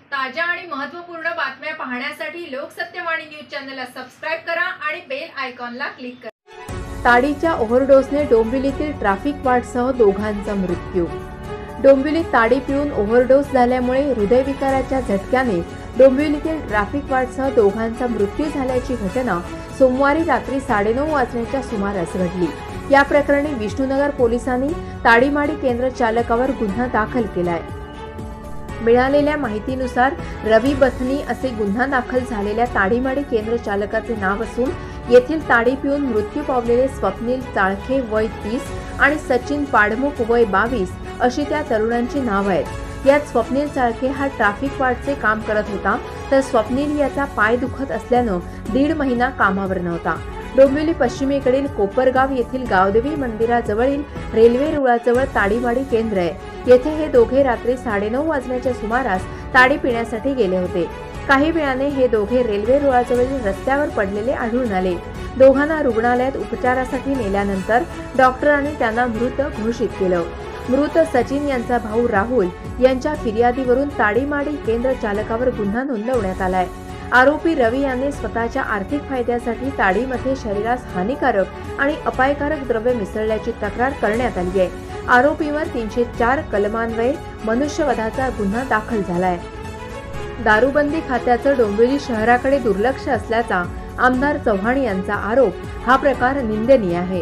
ताज्या आणि महत्त्वपूर्ण बातम्या पाहण्यासाठी लोकसत्यवाणी न्यूज चॅनलला सबस्क्राइब करा आणि बेल आयकॉनला क्लिक करा। ताडीच्या ओव्हरडोसने डोंबिवलीतील ट्रॅफिक वार्डसह दोघांचा मृत्यू। डोंबिवलीत ताडी पिऊन ओव्हरडोस झाल्यामुळे हृदयविकाराच्या झटक्याने डोंबिवलीतील ट्रॅफिक वार्डसह दोघांचा मृत्यू झाल्याची घटना सोमवारी रात्री 9:30 वाजण्याच्या सुमारास घडली। या प्रकरणी विष्णुनगर पोलिसांनी ताडीमाडी केंद्र चालकावर गुन्हा दाखल केलाय। मिळालेल्या माहितीनुसार रवी बथनी असे गुन्हा दाखल झालेल्या ताडीमाडी केंद्र चालकाचे नाव असून येथील ताडी पिऊन मृत्यू पावलेले स्वप्नील चाळखे वय 30 आणि सचिन पाडमुख वय 22 अशी त्या तरुणांची नाव आहेत। यात स्वप्नील चाळखे हा ट्रॅफिक वार्डचे काम करत होता, तर स्वप्नील याचा पाय दुखत असल्याने 1.5 महिना कामावर नव्हता। डोंबिवली पश्चिमेकडील कोपरगाव येथील गावदेवी मंदिराजवळील रेल्वे रुळाजवळ ताडीमाडी केंद्र आहे। येथे हे दोघे रात्री 9:30 वाजण्याच्या सुमारास ताडी पिण्यासाठी गेले होते। काही वेळाने हे दोघे रेल्वे रुळाजवळील रस्त्यावर पडलेले आढळून आले। दोघांना रुग्णालयात उपचारासाठी नेल्यानंतर डॉक्टरांनी त्यांना मृत घोषित केलं। मृत सचिन यांचा भाऊ राहुल यांच्या फिर्यादीवरून ताडीमाडी केंद्र चालकावर गुन्हा नोंदवण्यात आलाय। आरोपी रवी यांनी स्वतःच्या आर्थिक फायद्यासाठी ताडीमध्ये शरीरास हानिकारक आणि अपायकारक द्रव्य मिसळल्याची तक्रार करण्यात आली आहे। आरोपीवर 304 कलमान्वये मनुष्यवधाचा गुन्हा दाखल झालाय। दारूबंदी खात्याचं डोंबिवली शहराकडे दुर्लक्ष असल्याचा आमदार चव्हाण यांचा आरोप। हा प्रकार निंदनीय आहे।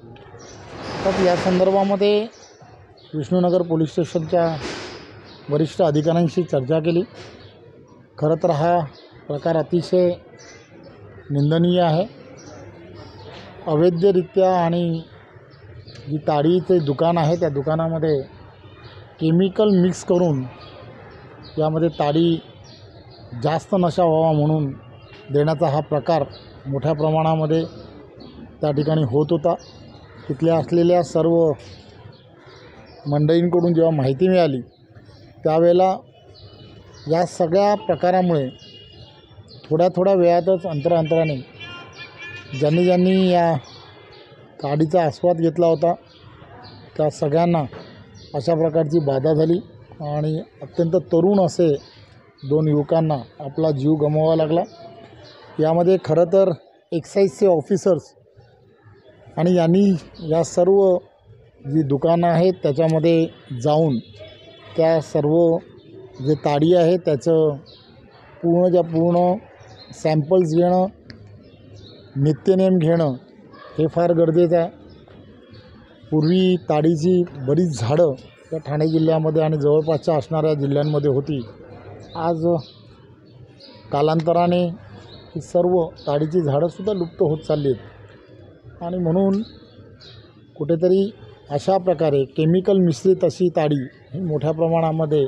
तर या संदर्भामध्ये विष्णुनगर पोलीस स्टेशनच्या वरिष्ठ अधिकाऱ्यांशी चर्चा केली। खरं तर हा प्रकार अतिशय निंदनीय आहे। अवैधरित्या आणि जी ताडीचे दुकान आहे त्या दुकानामध्ये केमिकल मिक्स करून यामध्ये ताडी जास्त नशा व्हावा म्हणून देण्याचा हा प्रकार मोठ्या प्रमाणामध्ये त्या ठिकाणी होत होता। तिथल्या असलेल्या सर्व मंडळींकडून जेव्हा माहिती मिळाली त्यावेळेला या सगळ्या प्रकारामुळे थोड्या वेळातच अंतराने ज्यांनी या ताडीचा आस्वाद घेतला होता त्या सगळ्यांना अशा प्रकारची बाधा झाली आणि अत्यंत तरुण असे 2 युवकांना आपला जीव गमवावा लागला। यामध्ये खरं तर एक्साईजचे ऑफिसर्स आणि यांनी या सर्व जी दुकानं आहेत त्याच्यामध्ये जाऊन त्या सर्व जे ताडी आहे त्याचं पूर्ण सॅम्पल्स घेणं, नित्यनेम घेणं हे फार गरजेचं आहे। पूर्वी ताडीची बरीच झाडं या ठाणे जिल्ह्यामध्ये आणि जवळपासच्या असणाऱ्या जिल्ह्यांमध्ये होती। आज कालांतराने ही सर्व ताडीची झाडंसुद्धा लुप्त होत चालली आहेत आणि म्हणून कुठेतरी अशा प्रकारे केमिकल मिश्रित अशी ताडी ही मोठ्या प्रमाणामध्ये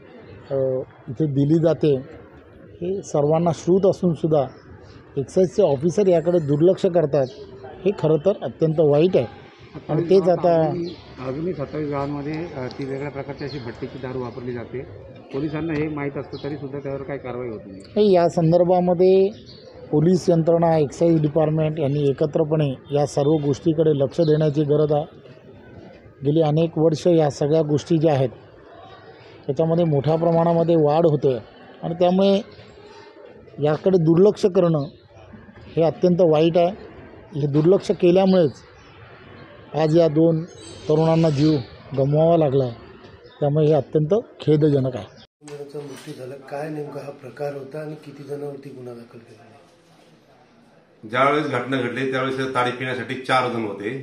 इथे दिली जाते। हे सर्वांना श्रूत असूनसुद्धा एक्साईजचे ऑफिसर याकडे दुर्लक्ष करतात, हे खरं तर अत्यंत वाईट आहे। आणि तेच आता अजूनही 27 गावांमध्ये ती वेगळ्या प्रकारची अशी भट्टीची दारू वापरली जाते। पोलिसांना हे माहीत असतं तरीसुद्धा त्यावर काही कारवाई होत नाही। या संदर्भामध्ये पोलीस यंत्रणा, एक्साईज डिपार्टमेंट यांनी एकत्रपणे या सर्व गोष्टीकडे लक्ष देण्याची गरज आहे। गेली अनेक वर्ष या सगळ्या गोष्टी ज्या आहेत त्याच्यामध्ये मोठ्या प्रमाणामध्ये वाढ होते आणि त्यामुळे याकडे दुर्लक्ष करणं हे अत्यंत वाईट आहे। हे दुर्लक्ष केल्यामुळेच आज या 2 तरुणांना जीव गमवावा लागला आहे, त्यामुळे हे अत्यंत खेदजनक आहे। मृत्यू झाला, काय नेमका हा प्रकार होता आणि किती जणांवरती गुन्हा दाखल केला? ज्यावेळेस घटना घडली त्यावेळेस ताडी पिण्यासाठी 4 जण होते।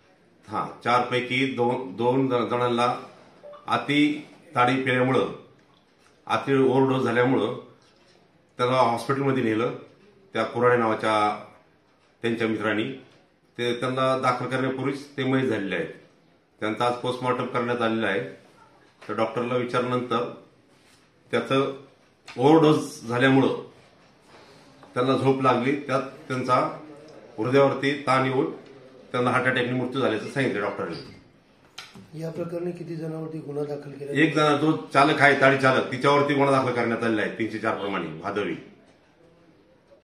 4 पैकी 2 जणांना अति ताडी पिल्यामुळं अति ओव्हरडोस झाल्यामुळं त्याला हॉस्पिटलमध्ये नेलं। त्या कुराडे नावाच्या त्यांच्या मित्रांनी त्यांना दाखल करण्यापूर्वीच ते मयत झालेले आहेत। त्यांचा आज पोस्टमॉर्टम करण्यात आलेला आहे। तर डॉक्टरला विचारल्यानंतर त्याचं ओव्हरडोस झाल्यामुळं त्यांना झोप लागली, त्यात त्यांचा हृदयावरती ताण येऊन त्यांना हार्ट अटॅकने मृत्यू झाल्याचं सांगितलं डॉक्टरांनी। या प्रकरणी किती जणांवरती गुन्हा दाखल केला? 1 जण जो चालक आहे ताडी चालक तिच्यावरती गुन्हा दाखल करण्यात आलेला आहे 304 प्रमाणे भादवी।